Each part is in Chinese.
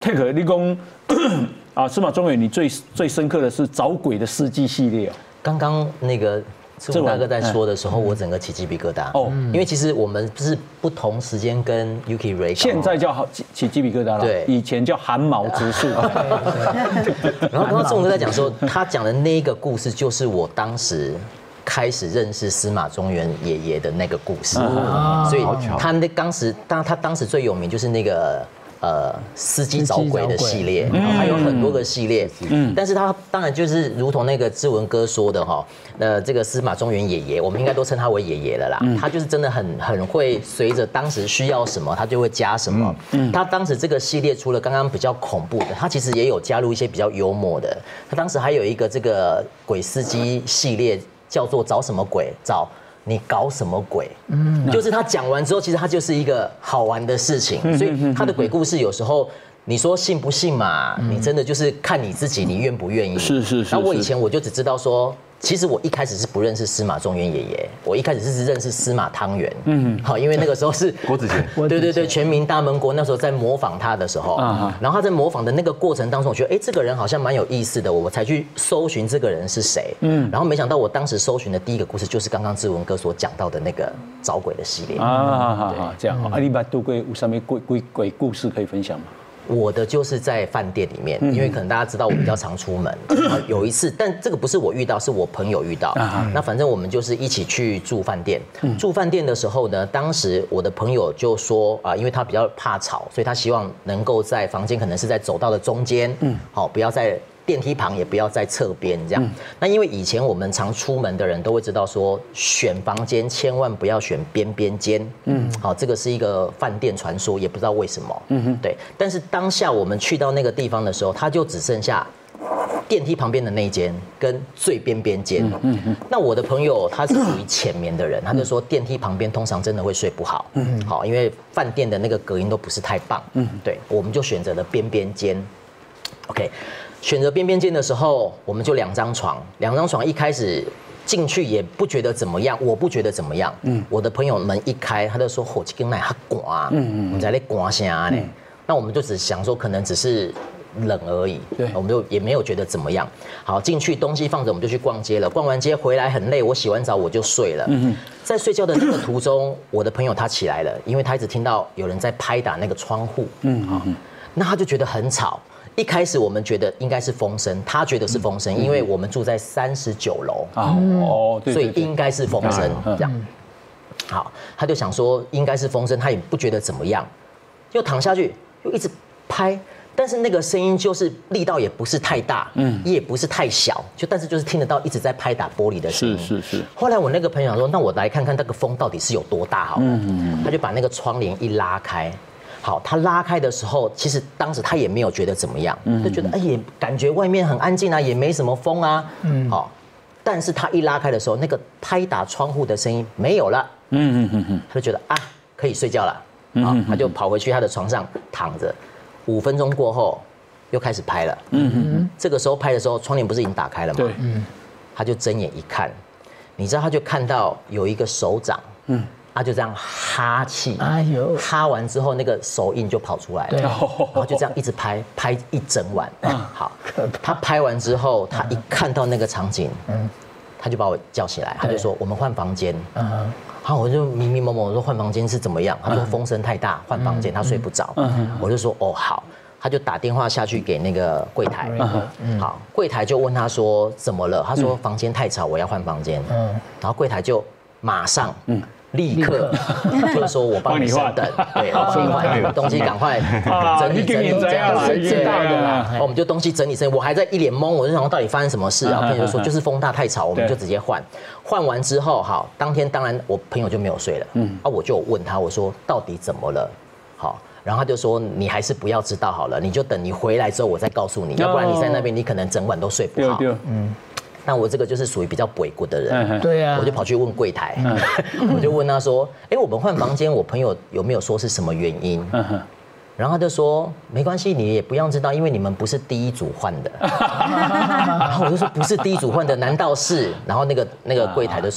佩可，你讲啊，司马中原，你最深刻的是找鬼的司机系列哦。 刚刚那个志文大哥在说的时候，我整个起鸡皮疙瘩哦，因为其实我们是不同时间跟 Yuki Ray， 现在叫起鸡皮疙瘩了， 对， 以前叫汗毛直竖。 然后刚刚志文哥在讲说，他讲的那一个故事，就是我当时开始认识司马中原爷爷的那个故事，所以他当时最有名就是那个。司机找鬼的系列，然后还有很多个系列，但是他当然就是如同那个志文哥说的哈，这个司马中原爷爷，我们应该都称他为爷爷了啦，他就是真的很会随着当时需要什么，他就会加什么。他当时这个系列除了刚刚比较恐怖的，他其实也有加入一些比较幽默的。他当时还有一个这个鬼司机系列，叫做找什么鬼找。你搞什么鬼？就是他讲完之后，其实他就是一个好玩的事情，所以他的鬼故事有时候你说信不信嘛？你真的就是看你自己，你愿不愿意。是。然后我以前我就只知道说，其实我一开始是不认识司马中原爷爷，我一开始是认识司马汤圆。好，因为那个时候是郭子乾， 对，全民大闷锅那时候在模仿他的时候，然后他在模仿的那个过程当中，我觉得这个人好像蛮有意思的，我才去搜寻这个人是谁。然后没想到我当时搜寻的第一个故事就是刚刚志文哥所讲到的那个找鬼的系列啊，这样啊，你把杜龟有什么鬼故事可以分享吗？ 我的就是在饭店里面，因为可能大家知道我比较常出门。有一次，但这个不是我遇到，是我朋友遇到。那反正我们就是一起去住饭店。住饭店的时候呢，当时我的朋友就说因为他比较怕吵，所以他希望能够在房间可能是在走道的中间，好，不要在电梯旁，也不要在侧边这样。那因为以前我们常出门的人都会知道说，选房间千万不要选边边间。好，这个是一个饭店传说，也不知道为什么。对。但是当下我们去到那个地方的时候，它就只剩下电梯旁边的那一间跟最边边间。那我的朋友他是属于浅眠的人，他就说电梯旁边通常真的会睡不好。好，因为饭店的那个隔音都不是太棒。对，我们就选择了边边间。OK。选择边边间的时候，我们就2张床，一开始进去也不觉得怎么样，我不觉得怎么样。我的朋友门一开，他就说：“吼，这根奶哈寒，我们在那寒啥呢？”那我们就只想说，可能只是冷而已，我们就也没有觉得怎么样。好，进去东西放着，我们就去逛街了。逛完街回来很累，我洗完澡我就睡了。在睡觉的那个途中，我的朋友他起来了，因为他一直听到有人在拍打那个窗户。那他就觉得很吵。一开始我们觉得应该是风声，他觉得是风声，因为我们住在39楼所以应该是风声这样。好，他就想说应该是风声，他也不觉得怎么样，就躺下去，又一直拍，但是那个声音就是力道也不是太大，也不是太小，但是就是听得到一直在拍打玻璃的声音。是。后来我那个朋友说，那我来看看那个风到底是有多大好了。他就把那个窗帘一拉开。好，他拉开的时候，其实当时他也没有觉得怎么样，就觉得也感觉外面很安静啊，也没什么风啊。好，但是他一拉开的时候，那个拍打窗户的声音没有了。他就觉得可以睡觉了。他就跑回去他的床上躺着。5分钟过后，又开始拍了。这个时候拍的时候，窗帘不是已经打开了吗？他就睁眼一看，你知道，他就看到有一个手掌。他就这样哈气，哈完之后那个手印就跑出来了，然后就这样一直拍一整晚。好，他拍完之后，他一看到那个场景，他就把我叫起来，他就说我们换房间。然后我就迷迷蒙蒙，我说换房间是怎么样？他说风声太大，换房间，他睡不着。我就说哦好，他就打电话下去给那个柜台。好，柜台就问他说怎么了？他说房间太吵，我要换房间。然后柜台就马上。立刻就是说我帮你升等，对，我帮你换东西，赶快整理这样子，知道的啦。我们就东西整理，我还在一脸懵，我就想说到底发生什么事啊？朋友就说就是风大太吵，我们就直接换。换完之后，好，当天当然我朋友就没有睡了，我就问他，我说到底怎么了？好，然后他就说你还是不要知道好了，你就等你回来之后我再告诉你，要不然你在那边你可能整晚都睡不好。那我这个就是属于比较鬼骨的人， 对啊， 我就跑去问柜台，我就问他说：“我们换房间，我朋友有没有说是什么原因？”然后他就说：“没关系，你也不用知道，因为你们不是第一组换的。”然后我就说：“不是第一组换的，难道是？”然后那个柜台就说：“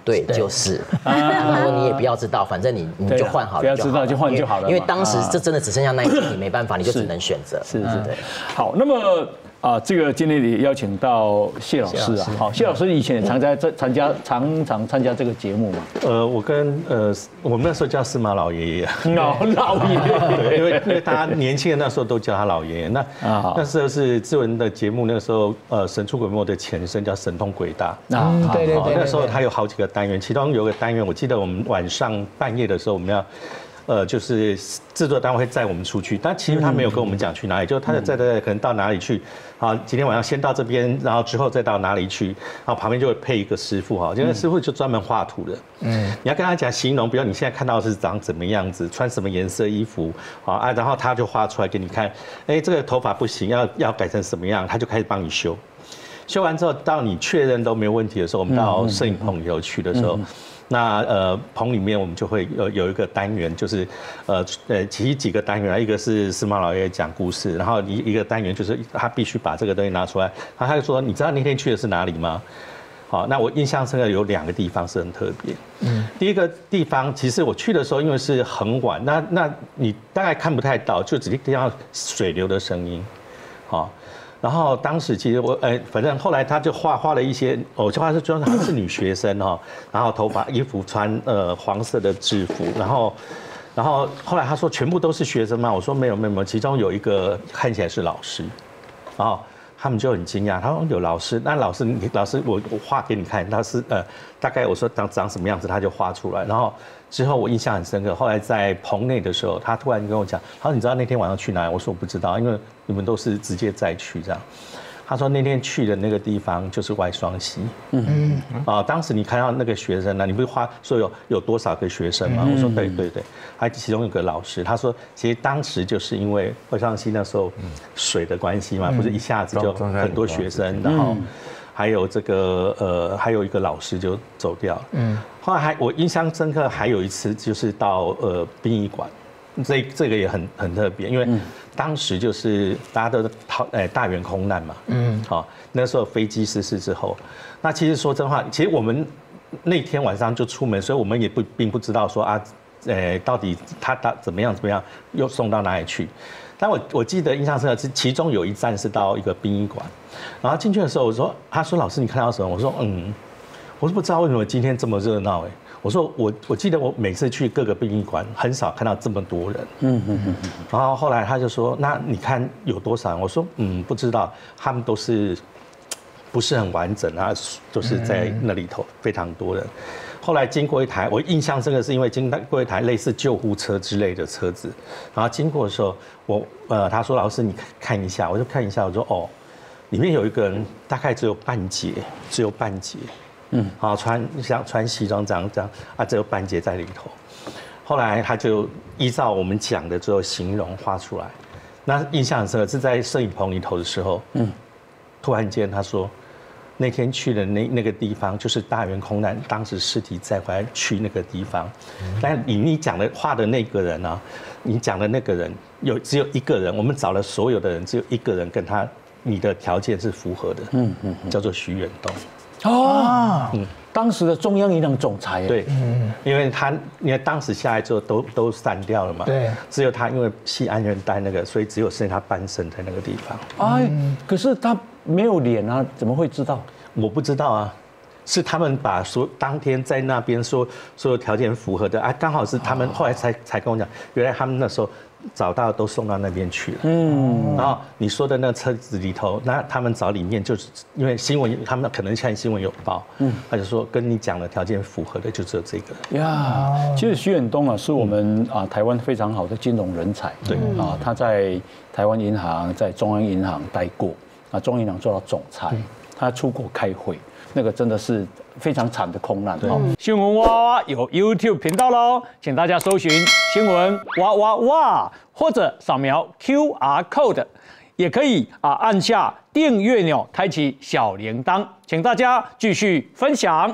对，就是。他说你也不要知道，反正你就换好了， 不要知道就换就好了。 因为当时这真的只剩下那一天，你没办法，你就只能选择。 是。好，那么。这个今天也邀请到谢老师啊，好，谢老师以前也常常参加这个节目嘛。 我跟我们那时候叫司马老爷爷， 老爷爷， 对，因为大家年轻人那时候都叫他老爷爷。那时候是志文的节目，那个时候神出鬼没的前身叫神通鬼大。 对。 那时候他有好几个单元，其中有个单元，我记得我们晚上半夜的时候，我们要。就是制作单位会载我们出去，但其实他没有跟我们讲去哪里，就他载可能到哪里去，好，今天晚上先到这边，然后之后再到哪里去，然后旁边就会配一个师傅哈，这个师傅就专门画图的，你要跟他讲形容，比如你现在看到是长怎么样子，穿什么颜色衣服，啊，然后他就画出来给你看，哎，这个头发不行，要改成什么样，他就开始帮你修，修完之后到你确认都没有问题的时候，我们到摄影棚里头去的时候。那棚里面我们就会有一个单元，就是其实几个单元，一个是司马老爷爷讲故事，然后一个单元就是他必须把这个东西拿出来，然后他就说，你知道那天去的是哪里吗？好，那我印象深刻有2个地方是很特别。第一个地方其实我去的时候，因为是很晚，那你大概看不太到，就只听到水流的声音，好。然后当时其实反正后来他就画了一些，我就画是说她是女学生哈，然后头发衣服穿黄色的制服，然后后来他说全部都是学生吗？我说没有，其中有一个看起来是老师，然后他们就很惊讶，他说有老师，那老师我画给你看，他是大概我说长什么样子，他就画出来，然后。之后我印象很深刻，后来在棚内的时候，他突然跟我讲，他说你知道那天晚上去哪里？我说我不知道，因为你们都是直接再去这样。他说那天去的那个地方就是外双溪。当时你看到那个学生呢，你不是说有多少个学生吗？我说对，还其中有个老师，他说其实当时就是因为外双溪那时候水的关系嘛，不是一下子就很多学生，然后。还有这个还有一个老师就走掉了。后来我印象深刻，还有一次就是到殡仪馆，这个也很特别，因为当时就是大家都大员空难嘛。好，那时候飞机失事之后，那其实说真话，其实我们那天晚上就出门，所以我们也并不知道说啊，到底他怎么样又送到哪里去。但我记得印象深刻是其中有一站是到一个殡仪馆，然后进去的时候他说老师你看到什么？我说我说不知道为什么今天这么热闹哎。我说我记得我每次去各个殡仪馆很少看到这么多人。然后后来他就说那你看有多少人？我说不知道，他们都是不是很完整啊，就是在那里头非常多人。后来经过一台，我印象深刻是因为经过一台类似救护车之类的车子，然后经过的时候，他说老师你看一下，我就看一下，我说里面有一个人大概只有半截，好穿西装这样啊，只有半截在里头。后来他就依照我们讲的之后形容画出来，那印象很深刻是在摄影棚里头的时候，突然间他说。那天去的那个地方就是大员空难，当时尸体载回来去那个地方，但你讲的画的那个人啊，你讲的那个人只有一个人，我们找了所有的人，只有一个人跟你的条件是符合的，叫做徐远东。 当时的中央银行总裁。 对，因为当时下来之后都散掉了嘛，对，只有他因为系安全带那个，所以只有剩下他半身在那个地方。 可是他没有脸啊，怎么会知道？ 我不知道啊，是他们把当天在那边说所有条件符合的啊，刚好是他们后来才跟我讲，原来他们那时候找到都送到那边去了。然后你说的那车子里头，那他们找里面就是因为新闻，他们可能看新闻有报，他就说跟你讲的条件符合的就只有这个。 其实徐远东啊，是我们台湾非常好的金融人才。对他在台湾银行、在中央银行待过，中央银行做到总裁，他出国开会。那个真的是非常惨的空难。新闻哇哇有 YouTube 频道喽，请大家搜寻新闻哇哇哇，或者扫描 QR code， 也可以按下订阅钮，开启小铃铛，请大家继续分享。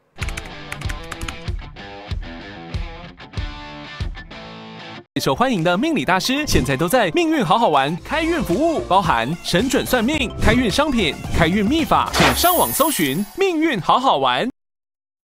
受欢迎的命理大师，现在都在命运好好玩开运服务，包含神准算命、开运商品、开运秘法，请上网搜寻命运好好玩。